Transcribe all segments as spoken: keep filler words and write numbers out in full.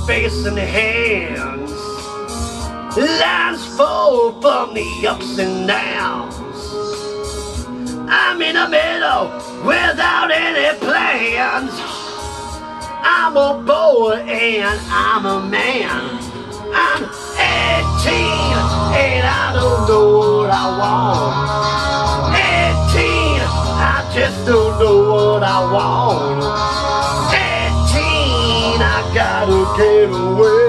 face and hands. Lines fall from the ups and downs. I'm in the middle without any plans. I'm a boy and I'm a man. I'm eighteen and I don't know what I want. eighteen, I just don't know what I want. eighteen, I gotta get away.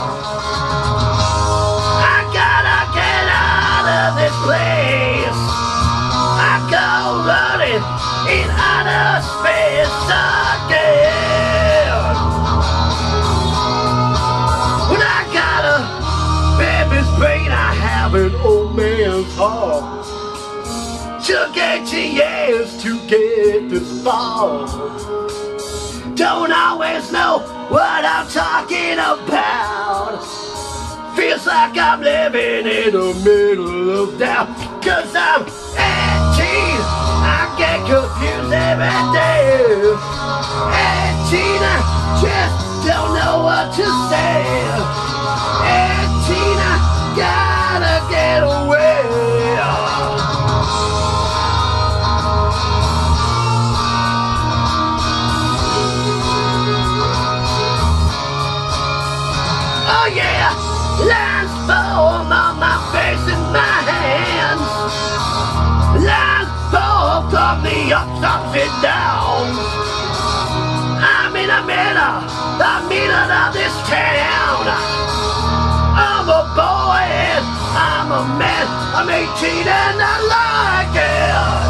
I gotta get out of this place. I go running in outer space again. When I got a baby's brain, I have an old man's heart. Took eighteen years to get this far. Don't always know what I'm talking about. Feels like I'm living in the middle of doubt. Cause I'm eighteen, I get confused every day. eighteen, I just don't know what to say. eighteen, I gotta get away. Oh yeah, lines fall on my face and my hands. Lines fall from the ups, ups and downs. I'm in the middle, the middle of this town. I'm a boy and I'm a man. I'm eighteen and I like it.